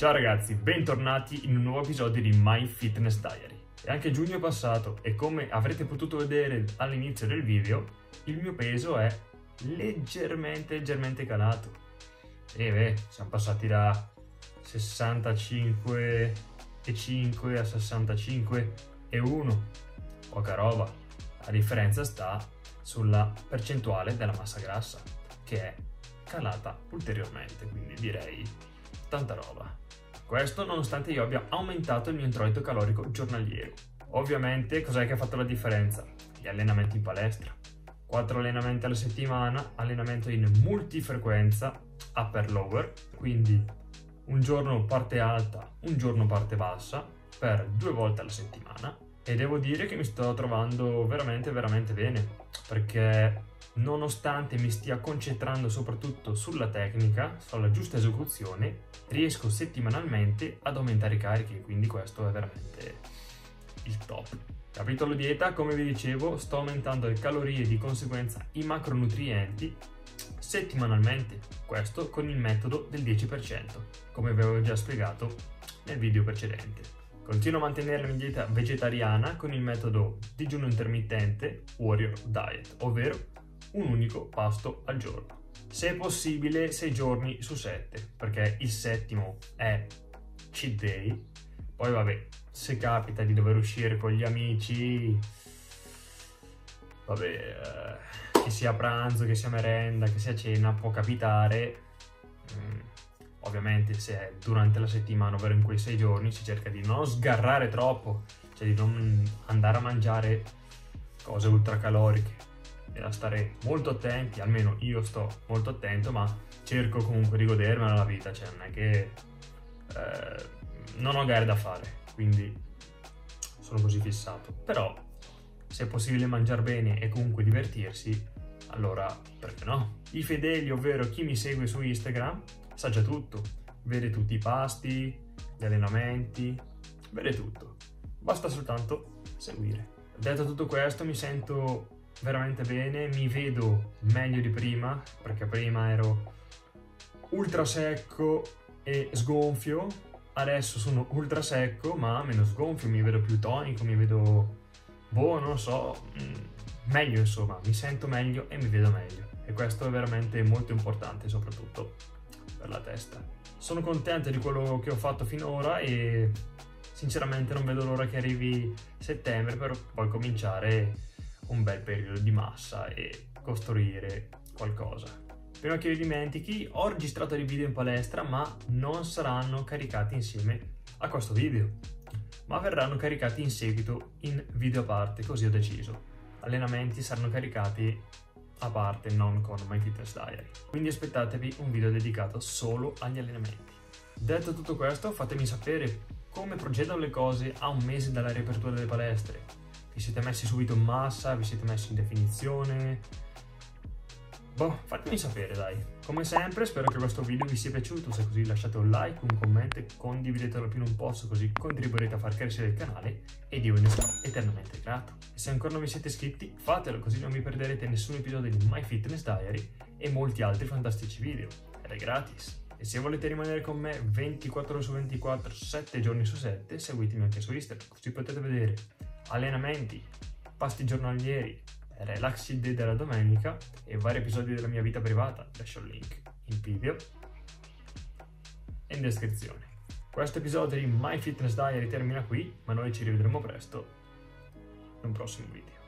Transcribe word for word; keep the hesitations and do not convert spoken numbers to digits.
Ciao ragazzi, bentornati in un nuovo episodio di My Fitness Diary. E anche giugno è passato e come avrete potuto vedere all'inizio del video, il mio peso è leggermente, leggermente calato. E beh, siamo passati da sessantacinque virgola cinque a sessantacinque virgola uno. Poca roba. La differenza sta sulla percentuale della massa grassa, che è calata ulteriormente, quindi direi tanta roba. Questo nonostante io abbia aumentato il mio introito calorico giornaliero. Ovviamente cos'è che ha fatto la differenza? Gli allenamenti in palestra. quattro allenamenti alla settimana, allenamento in multifrequenza, upper lower, quindi un giorno parte alta, un giorno parte bassa, per due volte alla settimana. E devo dire che mi sto trovando veramente veramente bene, perché nonostante mi stia concentrando soprattutto sulla tecnica, sulla giusta esecuzione, riesco settimanalmente ad aumentare i carichi, quindi questo è veramente il top. Capitolo dieta, come vi dicevo, sto aumentando le calorie e di conseguenza i macronutrienti settimanalmente, questo con il metodo del dieci per cento, come vi avevo già spiegato nel video precedente. Continuo a mantenere la mia dieta vegetariana con il metodo digiuno intermittente Warrior Diet, ovvero un unico pasto al giorno. Se possibile sei giorni su sette, perché il settimo è cheat day. Poi vabbè, se capita di dover uscire con gli amici, vabbè, eh, che sia pranzo, che sia merenda, che sia cena, può capitare. Mm, ovviamente se è durante la settimana, ovvero in quei sei giorni, si cerca di non sgarrare troppo, cioè di non andare a mangiare cose ultracaloriche. Da stare molto attenti, almeno io sto molto attento, ma cerco comunque di godermela la vita, cioè non è che eh, non ho gare da fare, quindi sono così fissato. Però se è possibile mangiare bene e comunque divertirsi, allora perché no? I fedeli, ovvero chi mi segue su Instagram, sa già tutto, vede tutti i pasti, gli allenamenti, vede tutto, basta soltanto seguire. Detto tutto questo, mi sento veramente bene, mi vedo meglio di prima, perché prima ero ultra secco e sgonfio, adesso sono ultra secco ma meno sgonfio, mi vedo più tonico, mi vedo, boh, non so, meglio insomma, mi sento meglio e mi vedo meglio, e questo è veramente molto importante, soprattutto per la testa. Sono contento di quello che ho fatto finora e sinceramente non vedo l'ora che arrivi settembre per poi cominciare un bel periodo di massa e costruire qualcosa. Prima che io dimentichi, ho registrato dei video in palestra, ma non saranno caricati insieme a questo video, ma verranno caricati in seguito in video a parte, così ho deciso. Allenamenti saranno caricati a parte, non con My Fitness Diary. Quindi aspettatevi un video dedicato solo agli allenamenti. Detto tutto questo, fatemi sapere come procedono le cose a un mese dalla riapertura delle palestre. Vi siete messi subito in massa? Vi siete messi in definizione? Boh, fatemi sapere dai. Come sempre spero che questo video vi sia piaciuto, se così lasciate un like, un commento e condividetelo più non posso, così contribuirete a far crescere il canale ed io ve ne sarò eternamente grato. E se ancora non vi siete iscritti, fatelo, così non vi perderete nessun episodio di My Fitness Diary e molti altri fantastici video. Ed è gratis. E se volete rimanere con me ventiquattro ore su ventiquattro, sette giorni su sette, seguitemi anche su Instagram, così potete vedere allenamenti, pasti giornalieri, relax day della domenica e vari episodi della mia vita privata. Lascio il link in video e in descrizione. Questo episodio di My Fitness Diary termina qui, ma noi ci rivedremo presto in un prossimo video.